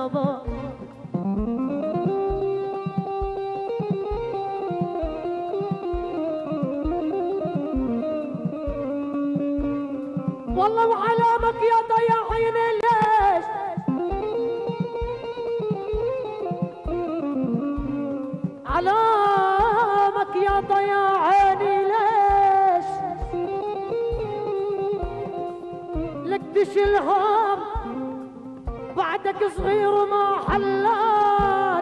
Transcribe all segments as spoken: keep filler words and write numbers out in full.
بابا. والله وعلامك يا ضياعين ليش علامك يا ضياعيني ليش لك تشيلهم بعدك صغير وما حلات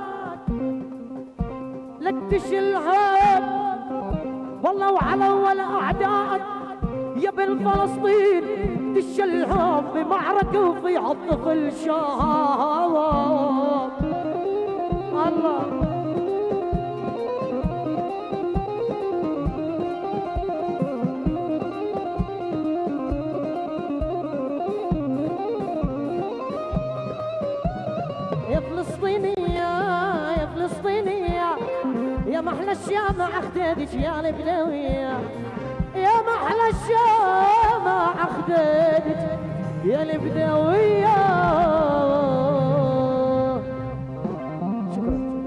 لك تشيلهم والله وعلى ولا أعدائك يا بن فلسطين تشلهم بمعركة وفي الطفل شهاب الله. يا فلسطينية يا فلسطينية يا محلى الشام أخدادك يا البدوية يا محلى الشام أخدادك يا البدوية. شكرا.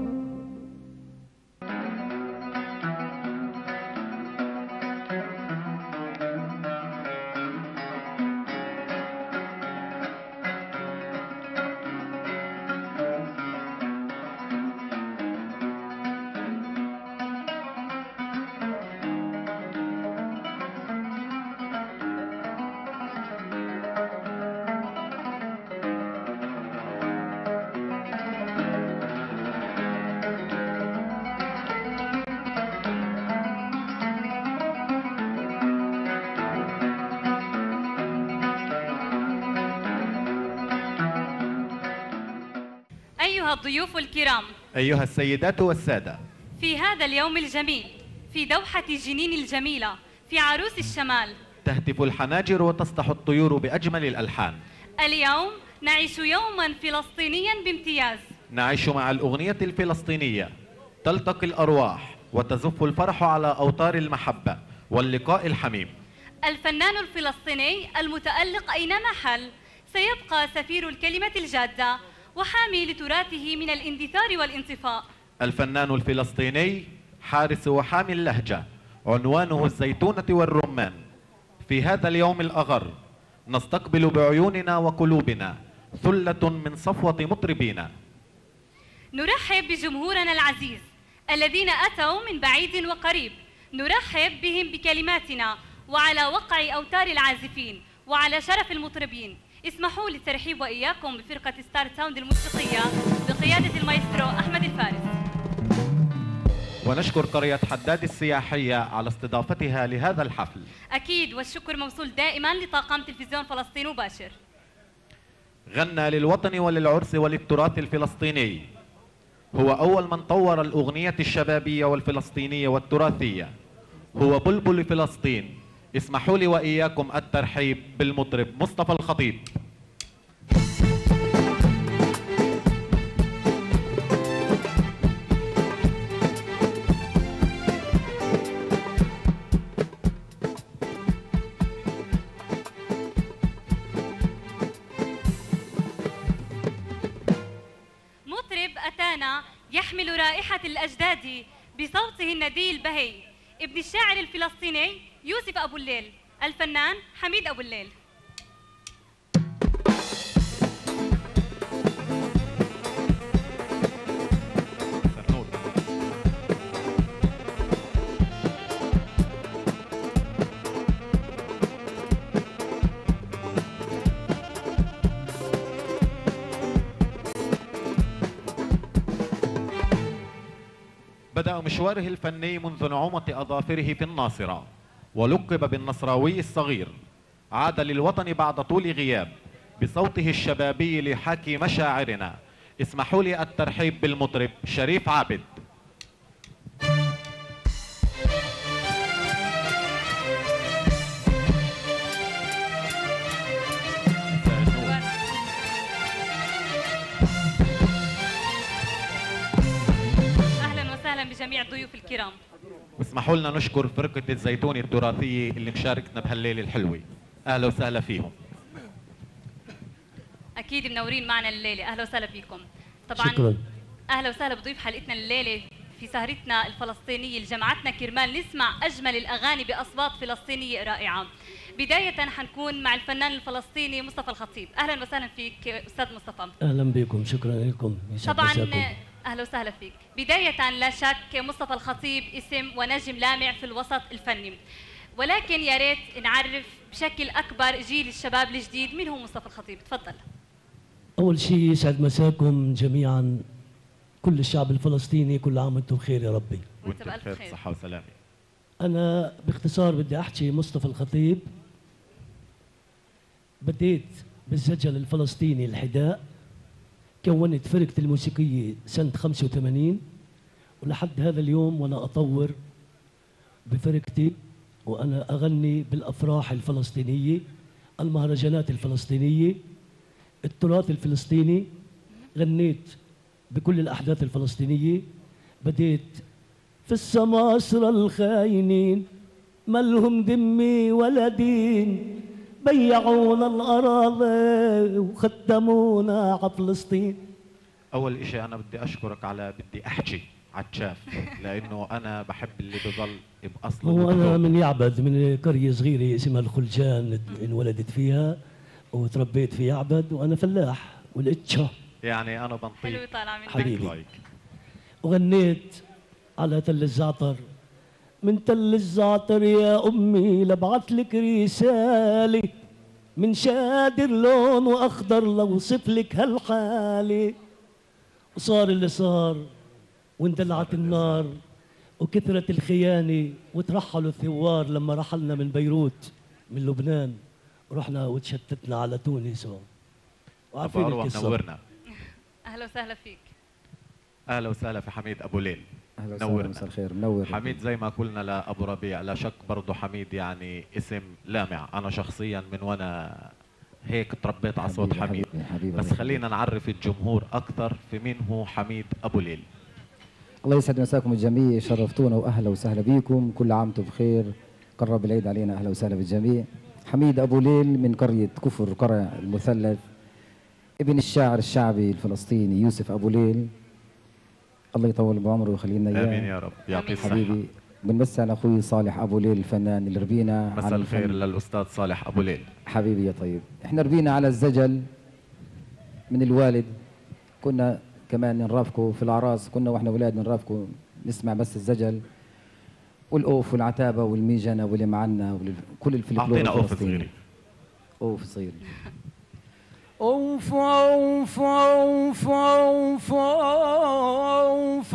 أيها الضيوف الكرام، أيها السيدات والسادة، في هذا اليوم الجميل في دوحة جنين الجميلة في عروس الشمال تهتف الحناجر وتصدح الطيور بأجمل الألحان. اليوم نعيش يوما فلسطينيا بامتياز، نعيش مع الأغنية الفلسطينية، تلتقي الأرواح وتزف الفرح على أوتار المحبة واللقاء الحميم. الفنان الفلسطيني المتألق أينما حل سيبقى سفير الكلمة الجادة وحامي لتراثه من الاندثار والانطفاء. الفنان الفلسطيني حارس وحامي اللهجة، عنوانه الزيتونة والرمان. في هذا اليوم الأغر نستقبل بعيوننا وقلوبنا ثلة من صفوة مطربينا. نرحب بجمهورنا العزيز الذين أتوا من بعيد وقريب، نرحب بهم بكلماتنا وعلى وقع أوتار العازفين وعلى شرف المطربين. اسمحوا لي الترحيب وإياكم بفرقة ستار ساوند الموسيقية بقيادة المايسترو أحمد الفارس. ونشكر قرية حداد السياحية على استضافتها لهذا الحفل. أكيد، والشكر موصول دائما لطاقم تلفزيون فلسطين مباشر. غنى للوطن وللعرس وللتراث الفلسطيني، هو أول من طور الأغنية الشبابية والفلسطينية والتراثية، هو بلبل فلسطين. اسمحوا لي وإياكم الترحيب بالمطرب مصطفى الخطيب. مطرب أتانا يحمل رائحة الأجداد بصوته الندي البهي، ابن الشاعر الفلسطيني يوسف أبو الليل، الفنان حميد أبو الليل. بدأ مشواره الفني منذ نعومة أظافره في الناصرة، ولقب بالنصراوي الصغير. عاد للوطن بعد طول غياب بصوته الشبابي لحاكي مشاعرنا. اسمحوا لي الترحيب بالمطرب شريف عابد. بجميع الضيوف الكرام. واسمحوا لنا نشكر فرقة الزيتون التراثية اللي مشاركتنا بهالليلة الحلوة. أهلا وسهلا فيهم. اكيد منورين معنا الليله، اهلا وسهلا فيكم. طبعا شكرا. اهلا وسهلا بضيف حلقتنا الليله في سهرتنا الفلسطينيه اللي جمعتنا كرمال نسمع اجمل الاغاني باصوات فلسطينيه رائعه. بدايه حنكون مع الفنان الفلسطيني مصطفى الخطيب، اهلا وسهلا فيك استاذ مصطفى. اهلا بكم، شكرا لكم. طبعا اهلا وسهلا فيك. بدايه لا شك مصطفى الخطيب اسم ونجم لامع في الوسط الفني، ولكن يا ريت نعرف بشكل اكبر جيل الشباب الجديد مين هو مصطفى الخطيب. تفضل. اول شيء يسعد مساكم جميعا، كل الشعب الفلسطيني، كل عام وانتم بخير يا ربي. وانت بألف بخير، خير. صحه وسلامه. انا باختصار بدي احكي مصطفى الخطيب. بديت بالزجل الفلسطيني الحداء، كونت فرقتي الموسيقيه سنه خمسة وثمانين، ولحد هذا اليوم وانا اطور بفرقتي وانا اغني بالافراح الفلسطينيه، المهرجانات الفلسطينيه، التراث الفلسطيني، غنيت بكل الاحداث الفلسطينيه. بديت في السماسرة الخاينين مالهم دمي ولا دين، بيعونا الأراضي وخدمونا على فلسطين. اول اشي انا بدي اشكرك على بدي احكي عتشاف، لانه انا بحب اللي بضل باصله. هو أنا من يعبد، من قرية صغيرة اسمها الخلجان، انولدت فيها وتربيت في يعبد، وأنا فلاح والإتشا. يعني انا حلو بنطيك طالع منك. حبيبي. لايك. وغنيت على تل الزعتر، من تل الزعتر يا أمي لبعت لك رسالة، من شادر لون وأخضر لوصف لك هالحالة. وصار اللي صار واندلعت النار وكثرت الخيانة، وترحلوا الثوار لما رحلنا من بيروت من لبنان، ورحنا وتشتتنا على تونس. وعارفين أبو أروى القصة. منورنا. اهلا وسهلا فيك. اهلا وسهلا في حميد ابو ليل. اهلا وسهلا، نورنا. مساء الخير، منور. حميد زي ما قلنا لابو ربيع، لا شك برضه حميد يعني اسم لامع. انا شخصيا من وانا هيك تربيت على صوت حبيبي- حميد. حبيبي- حبيبي بس الله خلينا نعرف الجمهور اكثر في مين هو حميد ابو ليل. الله يسعد مساكم الجميع، شرفتونا واهلا وسهلا بكم، كل عام وانتم بخير، قرب العيد علينا، اهلا وسهلا بالجميع. حميد ابو ليل من قريه كفر قرع المثلث، ابن الشاعر الشعبي الفلسطيني يوسف ابو ليل، الله يطول بعمره ويخلي لنا اياه. امين يا رب، يعطيه الصحه. حبيبي. بنمسي على اخوي صالح ابو ليل الفنان اللي ربينا مساء على الخير الفن. للاستاذ صالح ابو ليل. حبيبي يا طيب، احنا ربينا على الزجل من الوالد، كنا كمان نرافقه في الاعراس، كنا واحنا اولاد نرافقه نسمع بس الزجل والاوف والعتابه والميجنه واللي معنا وكل الفلكلور اعطينا اوف الفلسطيني. صغيره. اوف صغير. اوف اوف اوف اوف اوف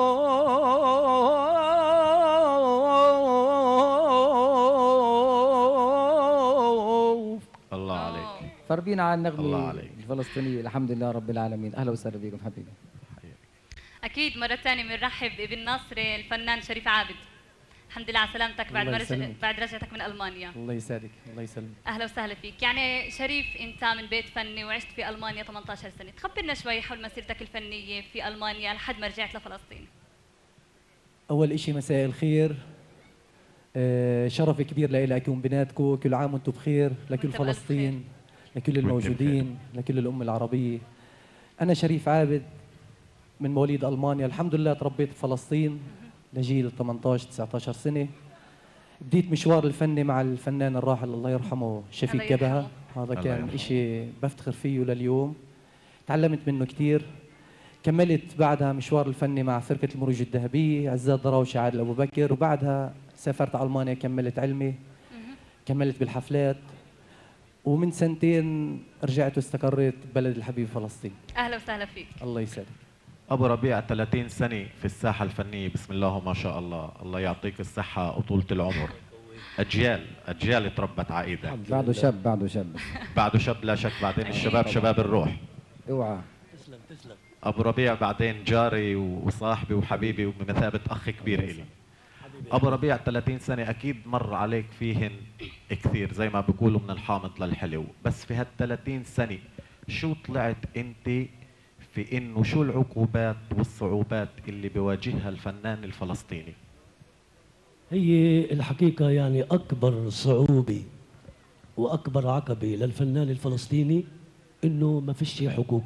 اوف. الله عليك. فربينا على الله النغمه عليك. الفلسطينيه، الحمد لله رب العالمين. اهلا وسهلا بكم حبيبي. اكيد مره ثانيه بنرحب بابن نصر الفنان شريف عابد. الحمد لله على سلامتك بعد الله ما رج... يسلمك. بعد رجعتك من المانيا. الله يسعدك، الله يسلمك. اهلا وسهلا فيك. يعني شريف انت من بيت فني وعشت في المانيا ثمانية عشر سنه، تخبرنا شوي حول مسيرتك الفنيه في المانيا لحد ما رجعت لفلسطين. اول شيء مساء الخير، آه، شرف كبير لي اكون بيناتكم، كل عام وانتم بخير، لكل وأنت بألف فلسطين، لكل وأنت الموجودين، لكل الامه العربيه. انا شريف عابد من مواليد المانيا، الحمد لله تربيت بفلسطين لجيل ثمانية عشر تسعة عشر سنه. بديت مشوار الفني مع الفنان الراحل الله يرحمه شفيق الله يرحمه. كبهة، هذا الله كان يرحمه. شيء بفتخر فيه لليوم، تعلمت منه كثير. كملت بعدها مشوار الفني مع فرقة المروج الذهبية، عزات دراوشة، عادل أبو بكر، وبعدها سافرت على ألمانيا كملت علمي، كملت بالحفلات، ومن سنتين رجعت واستقريت ببلد الحبيب فلسطين. اهلا وسهلا فيك. الله يسعدك. ابو ربيع ثلاثين سنه في الساحه الفنيه، بسم الله ما شاء الله، الله يعطيك الصحه وطولة العمر. اجيال اجيال تربت على ايدك. بعده شاب، بعده شاب. بعده شاب لا شك، بعدين الشباب شباب الروح. اوعى. تسلم تسلم. ابو ربيع بعدين جاري وصاحبي وحبيبي وبمثابه اخ كبير الي. ابو ربيع ثلاثين سنه اكيد مر عليك فيهن كثير، زي ما بيقولوا من الحامض للحلو، بس في هال ثلاثين سنه شو طلعت انت في انه شو العقوبات والصعوبات اللي بيواجهها الفنان الفلسطيني؟ هي الحقيقة يعني أكبر صعوبة وأكبر عقبة للفنان الفلسطيني انه ما فيش حقوق،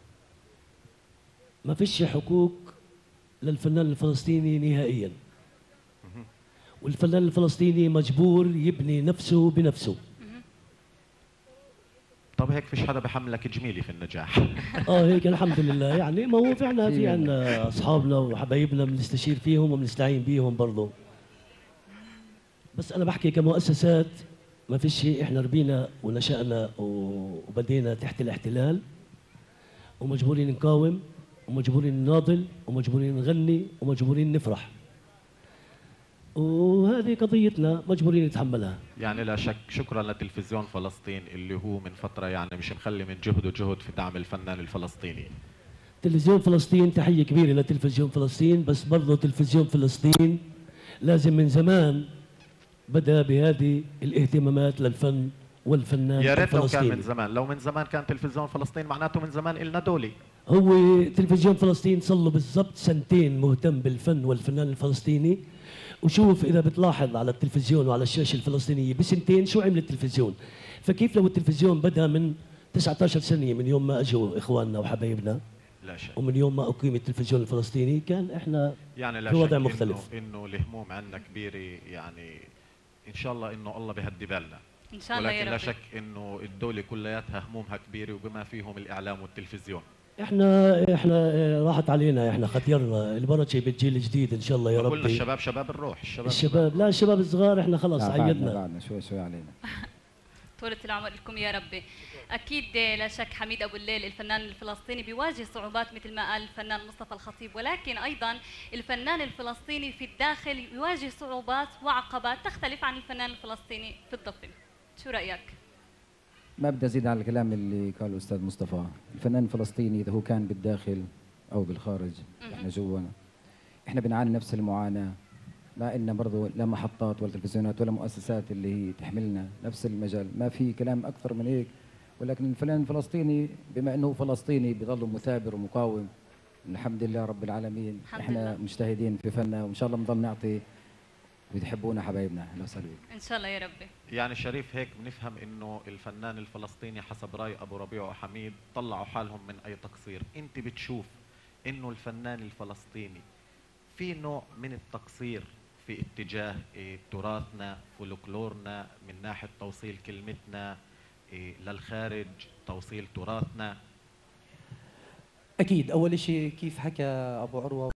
ما فيش حقوق للفنان الفلسطيني نهائيا، والفنان الفلسطيني مجبور يبني نفسه بنفسه. طب هيك فيش حدا بحملك جميلي في النجاح. اه هيك الحمد لله. يعني ما هو فعلا في عندنا اصحابنا وحبايبنا بنستشير فيهم وبنستعين بيهم برضه. بس انا بحكي كمؤسسات ما فيش شيء. احنا ربينا ونشأنا وبدينا تحت الاحتلال، ومجبورين نقاوم ومجبورين نناضل ومجبورين نغني ومجبورين نفرح، وهذه قضيتنا مجبورين نتحملها. يعني لا شك شكرا لتلفزيون فلسطين اللي هو من فترة يعني مش مخلي من جهده جهد في دعم الفنان الفلسطيني. تلفزيون فلسطين تحية كبيرة لتلفزيون فلسطين، بس برضه تلفزيون فلسطين لازم من زمان بدأ بهذه الاهتمامات للفن والفنان يا ريت لو كان الفلسطيني. من زمان، لو من زمان كان تلفزيون فلسطين معناته من زمان إلنا دولي. هو تلفزيون فلسطين صار له بالضبط سنتين مهتم بالفن والفنان الفلسطيني. وشوف اذا بتلاحظ على التلفزيون وعلى الشاشه الفلسطينيه بسنتين شو عمل التلفزيون. فكيف لو التلفزيون بدا من تسعة عشر سنه من يوم ما اجوا اخواننا وحبايبنا، لا شك. ومن يوم ما اقيم التلفزيون الفلسطيني كان احنا يعني لا في وضع شك مختلف. إنه, إنه الهموم عندنا كبيرة، يعني إن شاء الله إنه الله بهدي بالنا. ان شاء الله يا ولكن رب. لا شك إنه الدولة كلياتها همومها كبيرة وبما فيهم الإعلام والتلفزيون. احنا احنا آه، راحت علينا، احنا ختيرنا البركه بالجيل الجديد ان شاء الله يا قلنا ربي. الشباب شباب الروح، الشباب الشباب لا الشباب الصغار احنا خلص لا، بعدنا عيدنا. بعدنا شوي شوي علينا. طولة العمر لكم يا ربي. أكيد لا شك حميد أبو الليل الفنان الفلسطيني بيواجه صعوبات مثل ما قال الفنان مصطفى الخطيب، ولكن أيضا الفنان الفلسطيني في الداخل يواجه صعوبات وعقبات تختلف عن الفنان الفلسطيني في الضفة. شو رأيك؟ ما بدي ازيد على الكلام اللي قاله الاستاذ مصطفى. الفنان الفلسطيني اذا هو كان بالداخل او بالخارج، احنا جوا احنا بنعاني نفس المعاناه، ما إلنا برضه لا محطات ولا تلفزيونات ولا مؤسسات اللي هي تحملنا نفس المجال. ما في كلام اكثر من هيك. ولكن الفنان الفلسطيني بما انه فلسطيني بيظل مثابر ومقاوم. الحمد لله رب العالمين. الحمد احنا لله. مجتهدين في فننا وان شاء الله بنضل نعطي وتحبونا حبايبنا. اهلا وسهلا بك. إن شاء الله يا ربي. يعني شريف هيك بنفهم انه الفنان الفلسطيني حسب راي ابو ربيع وحميد طلعوا حالهم من اي تقصير. انت بتشوف انه الفنان الفلسطيني في نوع من التقصير في اتجاه إيه تراثنا فولكلورنا من ناحيه توصيل كلمتنا إيه للخارج، توصيل تراثنا؟ اكيد. اول شيء كيف حكى ابو عروه